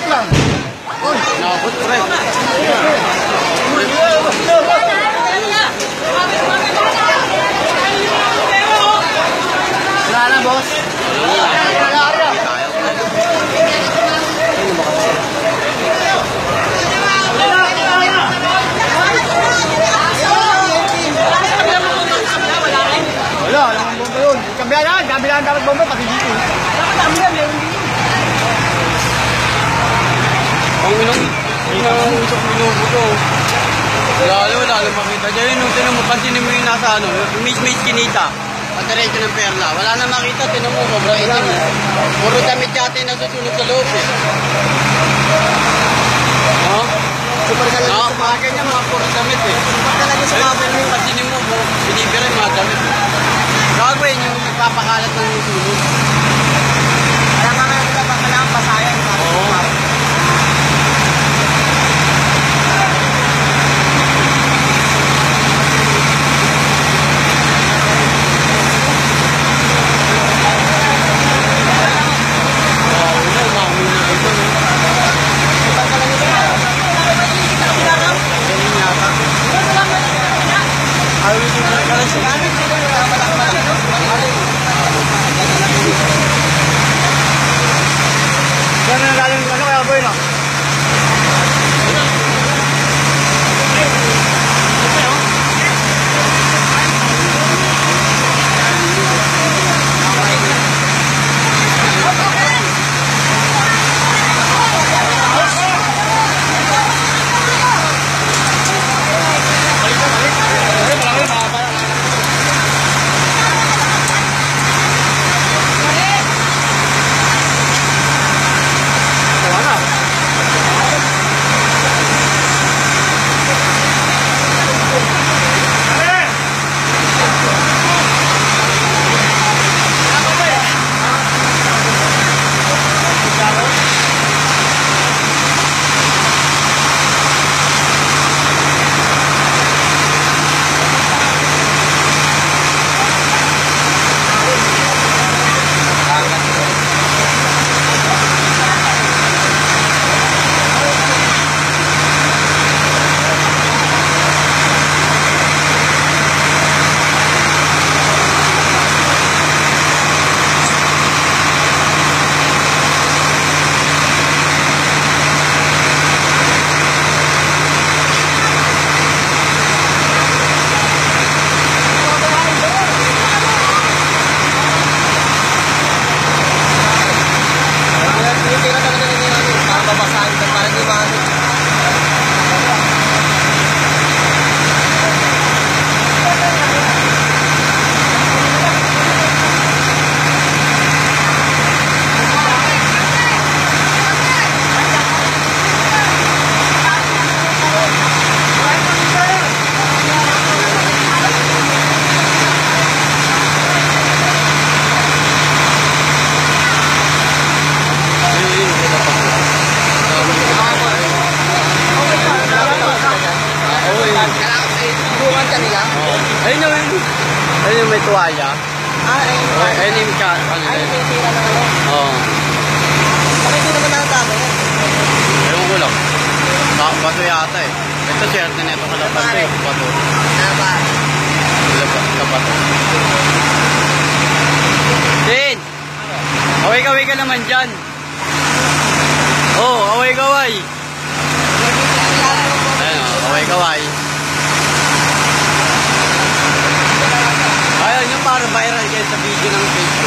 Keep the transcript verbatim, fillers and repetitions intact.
lang. Nakapot, pre. Wala na, boss. Wala na. Wala, wala kang bomba yun. Kambihan na, dami lang dapat bomba, pati dito. Dami lang, meron dito. Ang inong, inong usok minubo to. Lalo, lalo makita dyan. Nung tinumupansinin mo yung nasa ano, yung miss-miss kinita. Pagdiretso ng perla. Wala na makita, tinan mo, sobrang itim. Puro damit yate na susunod sa loob eh. No? Super talaga No, sa mga mga ganyan, mga puro damit eh. Super talaga sa mga Pero yung pansinin mo, binibira yung mga damit. Gagawin yung nagpapakalat ng susunod. Kaya mga mga mga kailangan pasayan. Oo. Yan na galing ano kaya boy no? Ayun yung, ayun yung may tuwaya. Ah, ayun. Ay, ayun yung ka, ano Ay, yun. may tira na ano. Oo. Bakit hindi naman nakatama yan? Ayun ko lang. Ba bato yata eh. Ito swerte na ito kalapan ko eh. Bato. Tama. Kalapan ka bato. Din! Away-kaway ka naman dyan. Oo, oh, away-kaway. Ayun o, away-kaway. Ayun yung para viral kayo sa video ng Facebook.